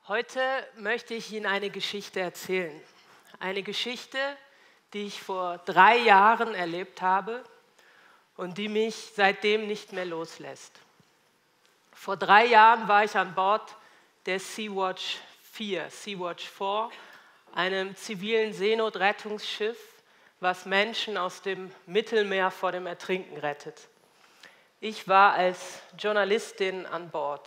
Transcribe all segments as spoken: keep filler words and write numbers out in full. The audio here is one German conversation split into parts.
Heute möchte ich Ihnen eine Geschichte erzählen. Eine Geschichte, die ich vor drei Jahren erlebt habe und die mich seitdem nicht mehr loslässt. Vor drei Jahren war ich an Bord der Sea-Watch vier, Sea-Watch vier, einem zivilen Seenotrettungsschiff, was Menschen aus dem Mittelmeer vor dem Ertrinken rettet. Ich war als Journalistin an Bord.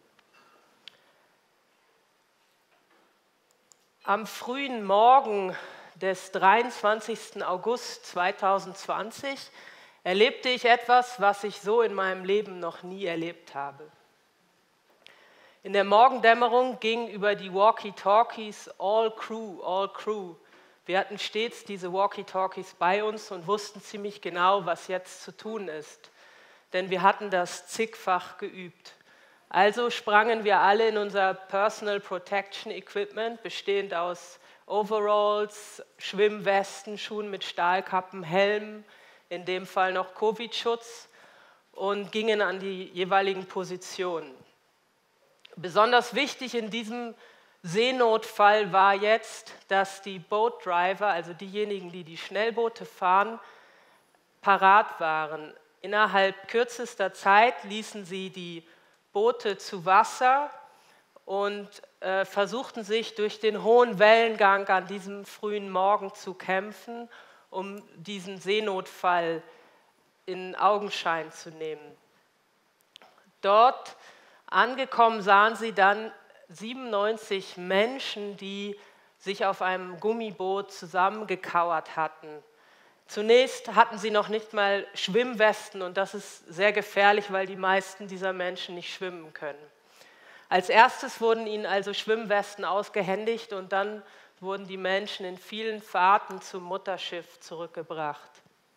Am frühen Morgen des dreiundzwanzigsten August zweitausendzwanzig erlebte ich etwas, was ich so in meinem Leben noch nie erlebt habe. In der Morgendämmerung ging über die Walkie-Talkies All Crew, All Crew. Wir hatten stets diese Walkie-Talkies bei uns und wussten ziemlich genau, was jetzt zu tun ist, denn wir hatten das zigfach geübt. Also sprangen wir alle in unser Personal Protection Equipment, bestehend aus Overalls, Schwimmwesten, Schuhen mit Stahlkappen, Helmen, in dem Fall noch Covid-Schutz, und gingen an die jeweiligen Positionen. Besonders wichtig in diesem Seenotfall war jetzt, dass die Boat Driver, also diejenigen, die die Schnellboote fahren, parat waren. Innerhalb kürzester Zeit ließen sie die Boote zu Wasser und äh, versuchten sich durch den hohen Wellengang an diesem frühen Morgen zu kämpfen, um diesen Seenotfall in Augenschein zu nehmen. Dort angekommen sahen sie dann siebenundneunzig Menschen, die sich auf einem Gummiboot zusammengekauert hatten. Zunächst hatten sie noch nicht mal Schwimmwesten und das ist sehr gefährlich, weil die meisten dieser Menschen nicht schwimmen können. Als erstes wurden ihnen also Schwimmwesten ausgehändigt und dann wurden die Menschen in vielen Fahrten zum Mutterschiff zurückgebracht.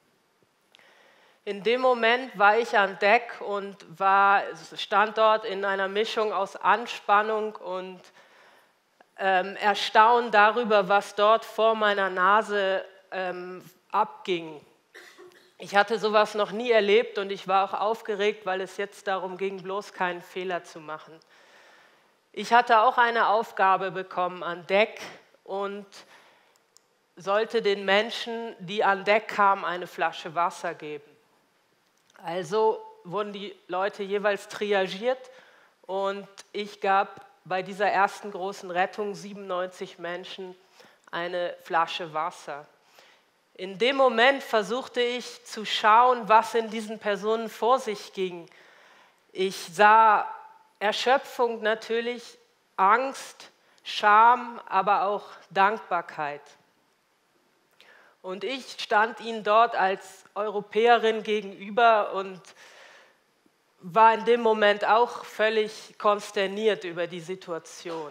In dem Moment war ich an Deck und war, stand dort in einer Mischung aus Anspannung und ähm, Erstaunen darüber, was dort vor meiner Nase ähm, abging. Ich hatte sowas noch nie erlebt und ich war auch aufgeregt, weil es jetzt darum ging, bloß keinen Fehler zu machen. Ich hatte auch eine Aufgabe bekommen an Deck und sollte den Menschen, die an Deck kamen, eine Flasche Wasser geben. Also wurden die Leute jeweils triagiert und ich gab bei dieser ersten großen Rettung siebenundneunzig Menschen eine Flasche Wasser. In dem Moment versuchte ich zu schauen, was in diesen Personen vor sich ging. Ich sah Erschöpfung natürlich, Angst, Scham, aber auch Dankbarkeit. Und ich stand ihnen dort als Europäerin gegenüber und war in dem Moment auch völlig konsterniert über die Situation.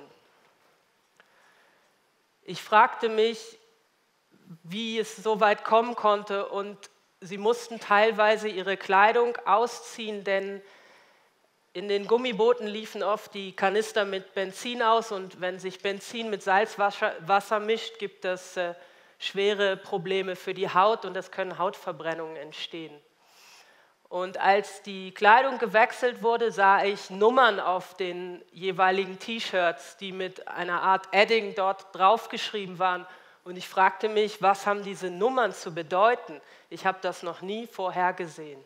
Ich fragte mich, wie es so weit kommen konnte, und sie mussten teilweise ihre Kleidung ausziehen, denn in den Gummibooten liefen oft die Kanister mit Benzin aus und wenn sich Benzin mit Salzwasser Wasser mischt, gibt es äh, schwere Probleme für die Haut und es können Hautverbrennungen entstehen. Und als die Kleidung gewechselt wurde, sah ich Nummern auf den jeweiligen T-Shirts, die mit einer Art Edding dort draufgeschrieben waren. Und ich fragte mich, was haben diese Nummern zu bedeuten? Ich habe das noch nie vorher gesehen.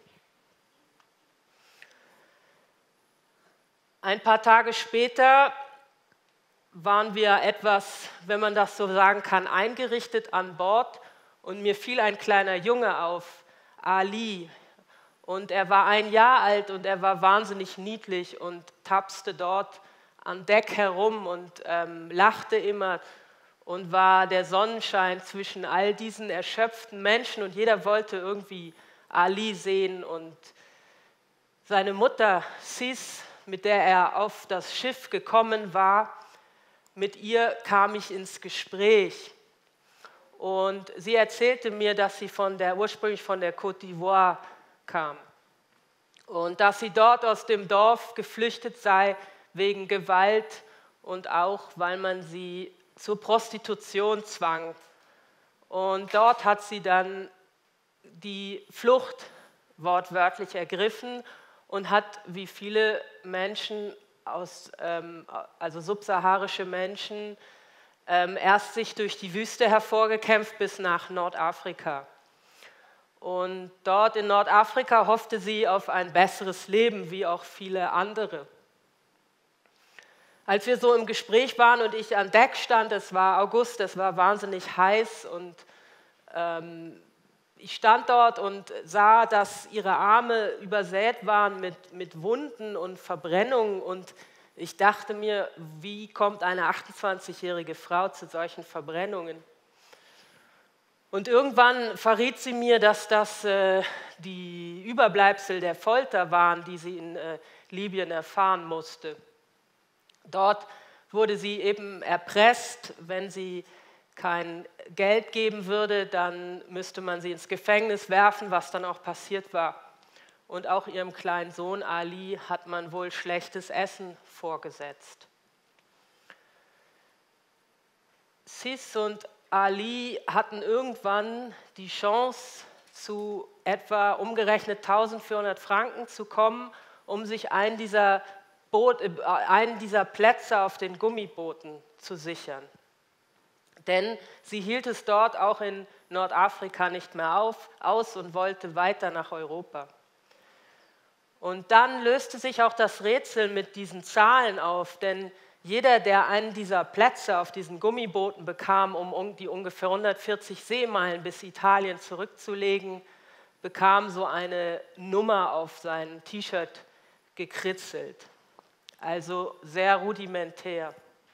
Ein paar Tage später waren wir etwas, wenn man das so sagen kann, eingerichtet an Bord und mir fiel ein kleiner Junge auf, Ali. Und er war ein Jahr alt und er war wahnsinnig niedlich und tapste dort an Deck herum und ähm, lachte immer und war der Sonnenschein zwischen all diesen erschöpften Menschen und jeder wollte irgendwie Ali sehen. Und seine Mutter Sis, mit der er auf das Schiff gekommen war, mit ihr kam ich ins Gespräch. Und sie erzählte mir, dass sie von der, ursprünglich von der Côte d'Ivoire kam und dass sie dort aus dem Dorf geflüchtet sei wegen Gewalt und auch, weil man sie zur Prostitution zwang. Und dort hat sie dann die Flucht wortwörtlich ergriffen und hat, wie viele Menschen, aus, ähm, also subsaharische Menschen, ähm, erst sich durch die Wüste hervorgekämpft bis nach Nordafrika. Und dort in Nordafrika hoffte sie auf ein besseres Leben, wie auch viele andere. Als wir so im Gespräch waren und ich an Deck stand, es war August, es war wahnsinnig heiß und ähm, ich stand dort und sah, dass ihre Arme übersät waren mit, mit Wunden und Verbrennungen und ich dachte mir, wie kommt eine achtundzwanzigjährige Frau zu solchen Verbrennungen? Und irgendwann verriet sie mir, dass das äh, die Überbleibsel der Folter waren, die sie in äh, Libyen erfahren musste. Dort wurde sie eben erpresst, wenn sie kein Geld geben würde, dann müsste man sie ins Gefängnis werfen, was dann auch passiert war. Und auch ihrem kleinen Sohn Ali hat man wohl schlechtes Essen vorgesetzt. Sis und Ali hatten irgendwann die Chance, zu etwa umgerechnet eintausendvierhundert Franken zu kommen, um sich einen dieser, Boot, äh, einen dieser Plätze auf den Gummibooten zu sichern. Denn sie hielt es dort auch in Nordafrika nicht mehr auf, aus und wollte weiter nach Europa. Und dann löste sich auch das Rätsel mit diesen Zahlen auf, denn jeder, der einen dieser Plätze auf diesen Gummibooten bekam, um die ungefähr hundertvierzig Seemeilen bis Italien zurückzulegen, bekam so eine Nummer auf sein T-Shirt gekritzelt. Also sehr rudimentär.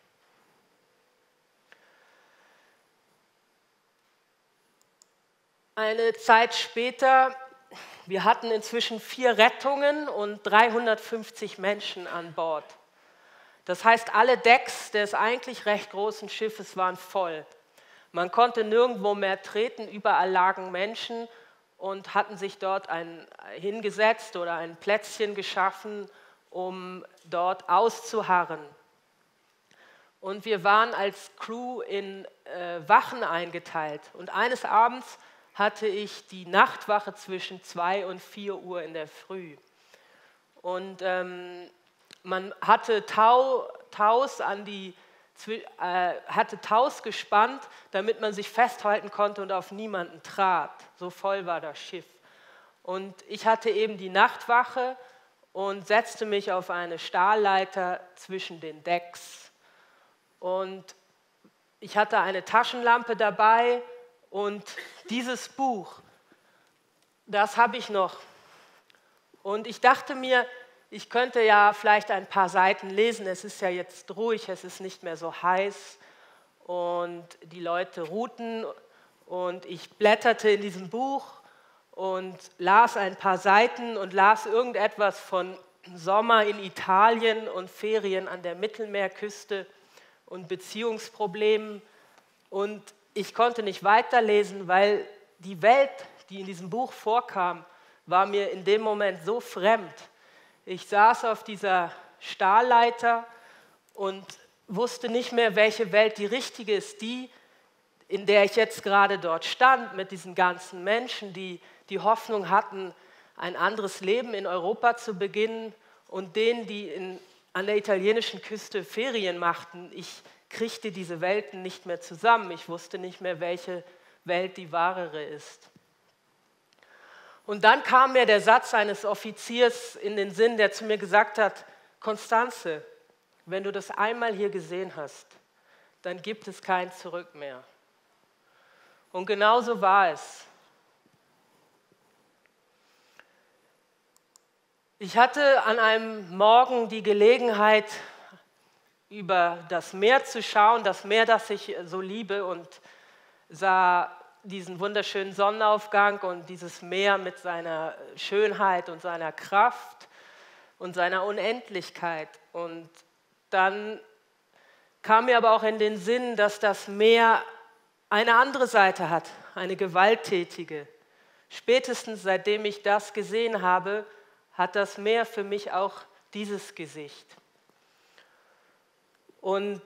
Eine Zeit später, wir hatten inzwischen vier Rettungen und dreihundertfünfzig Menschen an Bord. Das heißt, alle Decks des eigentlich recht großen Schiffes waren voll. Man konnte nirgendwo mehr treten, überall lagen Menschen und hatten sich dort ein, hingesetzt oder ein Plätzchen geschaffen, um dort auszuharren. Und wir waren als Crew in äh, Wachen eingeteilt. Und eines Abends hatte ich die Nachtwache zwischen zwei und vier Uhr in der Früh. Und ähm, man hatte Tau, Taus an die, äh, hatte Taus gespannt, damit man sich festhalten konnte und auf niemanden trat. So voll war das Schiff. Und ich hatte eben die Nachtwache und setzte mich auf eine Stahlleiter zwischen den Decks. Und ich hatte eine Taschenlampe dabei und dieses Buch, das habe ich noch. Und ich dachte mir, ich könnte ja vielleicht ein paar Seiten lesen. Es ist ja jetzt ruhig, es ist nicht mehr so heiß und die Leute ruhten. Und ich blätterte in diesem Buch und las ein paar Seiten und las irgendetwas von Sommer in Italien und Ferien an der Mittelmeerküste und Beziehungsproblemen. Und ich konnte nicht weiterlesen, weil die Welt, die in diesem Buch vorkam, war mir in dem Moment so fremd. Ich saß auf dieser Stahlleiter und wusste nicht mehr, welche Welt die richtige ist, die, in der ich jetzt gerade dort stand, mit diesen ganzen Menschen, die die Hoffnung hatten, ein anderes Leben in Europa zu beginnen und denen, die in, an der italienischen Küste Ferien machten. Ich kriegte diese Welten nicht mehr zusammen. Ich wusste nicht mehr, welche Welt die wahrere ist. Und dann kam mir der Satz eines Offiziers in den Sinn, der zu mir gesagt hat, Constanze, wenn du das einmal hier gesehen hast, dann gibt es kein Zurück mehr. Und genau so war es. Ich hatte an einem Morgen die Gelegenheit, über das Meer zu schauen, das Meer, das ich so liebe, und sah diesen wunderschönen Sonnenaufgang und dieses Meer mit seiner Schönheit und seiner Kraft und seiner Unendlichkeit. Und dann kam mir aber auch in den Sinn, dass das Meer eine andere Seite hat, eine gewalttätige. Spätestens seitdem ich das gesehen habe, hat das Meer für mich auch dieses Gesicht. Und,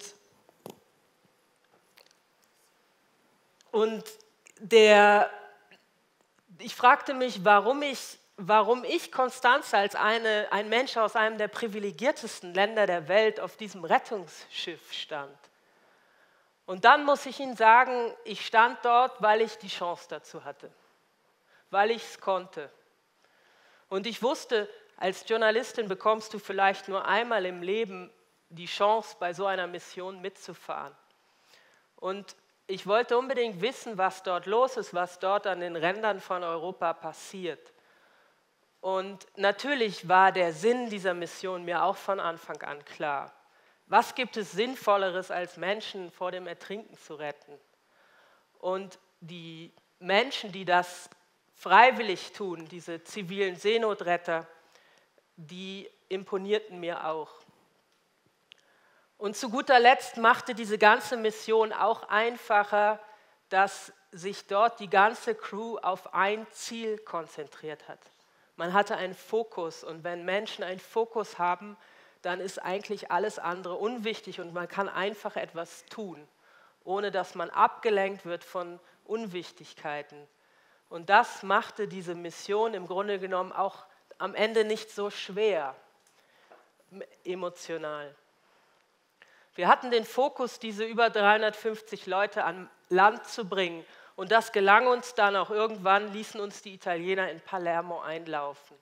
und der, ich fragte mich, warum ich, warum ich, Constanze, als eine, ein Mensch aus einem der privilegiertesten Länder der Welt auf diesem Rettungsschiff stand. Und dann muss ich Ihnen sagen, ich stand dort, weil ich die Chance dazu hatte, weil ich es konnte. Und ich wusste, als Journalistin bekommst du vielleicht nur einmal im Leben die Chance, bei so einer Mission mitzufahren. Und ich wollte unbedingt wissen, was dort los ist, was dort an den Rändern von Europa passiert. Und natürlich war der Sinn dieser Mission mir auch von Anfang an klar. Was gibt es Sinnvolleres, als Menschen vor dem Ertrinken zu retten? Und die Menschen, die das freiwillig tun, diese zivilen Seenotretter, die imponierten mir auch. Und zu guter Letzt machte diese ganze Mission auch einfacher, dass sich dort die ganze Crew auf ein Ziel konzentriert hat. Man hatte einen Fokus, und wenn Menschen einen Fokus haben, dann ist eigentlich alles andere unwichtig und man kann einfach etwas tun, ohne dass man abgelenkt wird von Unwichtigkeiten. Und das machte diese Mission im Grunde genommen auch am Ende nicht so schwer, emotional. Wir hatten den Fokus, diese über dreihundertfünfzig Leute an Land zu bringen. Und das gelang uns dann auch irgendwann, ließen uns die Italiener in Palermo einlaufen.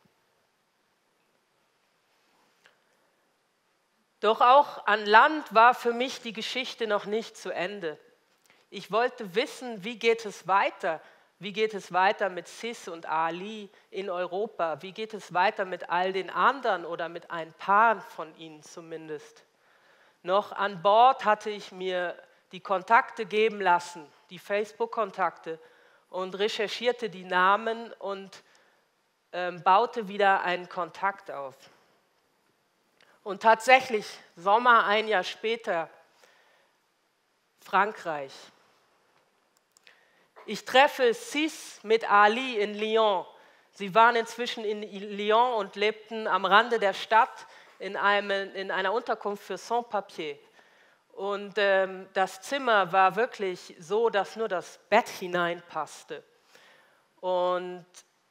Doch auch an Land war für mich die Geschichte noch nicht zu Ende. Ich wollte wissen, wie geht es weiter? Wie geht es weiter mit Sis und Ali in Europa? Wie geht es weiter mit all den anderen oder mit ein paar von ihnen zumindest? Noch an Bord hatte ich mir die Kontakte geben lassen, die Facebook-Kontakte, und recherchierte die Namen und ähm, baute wieder einen Kontakt auf. Und tatsächlich, Sommer ein Jahr später, Frankreich. Ich treffe Sis mit Ali in Lyon. Sie waren inzwischen in Lyon und lebten am Rande der Stadt in, einem, in einer Unterkunft für Sans-Papier. Und ähm, das Zimmer war wirklich so, dass nur das Bett hineinpasste. Und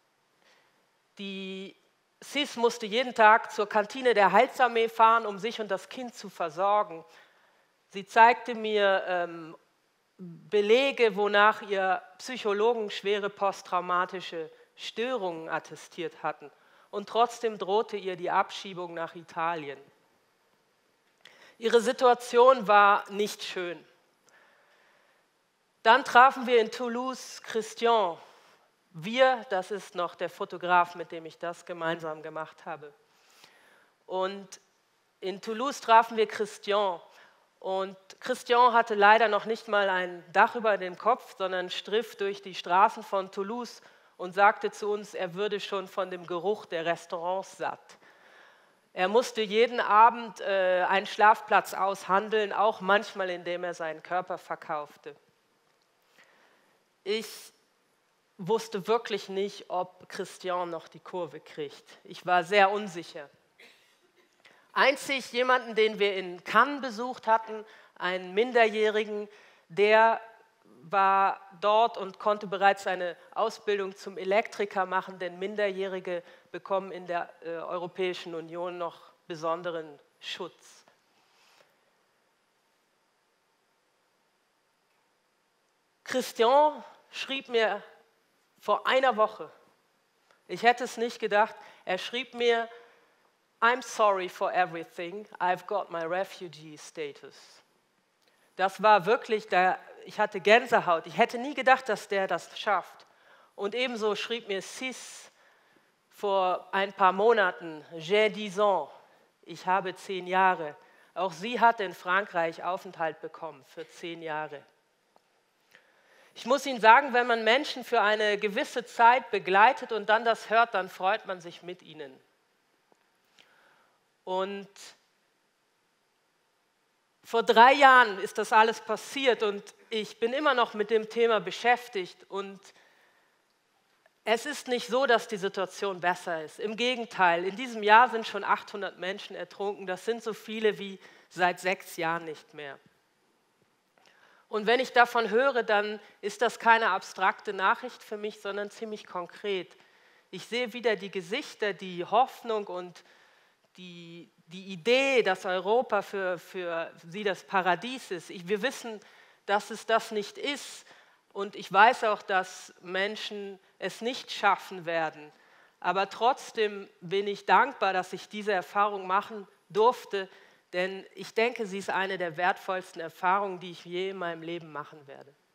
die Sis musste jeden Tag zur Kantine der Heilsarmee fahren, um sich und das Kind zu versorgen. Sie zeigte mir ähm, Belege, wonach ihr Psychologen schwere posttraumatische Störungen attestiert hatten. Und trotzdem drohte ihr die Abschiebung nach Italien. Ihre Situation war nicht schön. Dann trafen wir in Toulouse Christian. Wir, das ist noch der Fotograf, mit dem ich das gemeinsam gemacht habe. Und in Toulouse trafen wir Christian. Und Christian hatte leider noch nicht mal ein Dach über dem Kopf, sondern striff durch die Straßen von Toulouse und sagte zu uns, er würde schon von dem Geruch der Restaurants satt. Er musste jeden Abend äh, einen Schlafplatz aushandeln, auch manchmal, indem er seinen Körper verkaufte. Ich wusste wirklich nicht, ob Christian noch die Kurve kriegt. Ich war sehr unsicher. Einzig jemanden, den wir in Cannes besucht hatten, einen Minderjährigen, der war dort und konnte bereits eine Ausbildung zum Elektriker machen, denn Minderjährige bekommen in der äh, Europäischen Union noch besonderen Schutz. Christian schrieb mir vor einer Woche, ich hätte es nicht gedacht, er schrieb mir, I'm sorry for everything, I've got my refugee status. Das war wirklich, der, ich hatte Gänsehaut, ich hätte nie gedacht, dass der das schafft. Und ebenso schrieb mir Sis vor ein paar Monaten, j'ai dix ans, ich habe zehn Jahre. Auch sie hat in Frankreich Aufenthalt bekommen für zehn Jahre. Ich muss Ihnen sagen, wenn man Menschen für eine gewisse Zeit begleitet und dann das hört, dann freut man sich mit ihnen. Und vor drei Jahren ist das alles passiert und ich bin immer noch mit dem Thema beschäftigt. Und es ist nicht so, dass die Situation besser ist. Im Gegenteil, in diesem Jahr sind schon achthundert Menschen ertrunken. Das sind so viele wie seit sechs Jahren nicht mehr. Und wenn ich davon höre, dann ist das keine abstrakte Nachricht für mich, sondern ziemlich konkret. Ich sehe wieder die Gesichter, die Hoffnung und die, die Idee, dass Europa für, für sie das Paradies ist. Ich, wir wissen, dass es das nicht ist. Und ich weiß auch, dass Menschen es nicht schaffen werden. Aber trotzdem bin ich dankbar, dass ich diese Erfahrung machen durfte, denn ich denke, sie ist eine der wertvollsten Erfahrungen, die ich je in meinem Leben machen werde.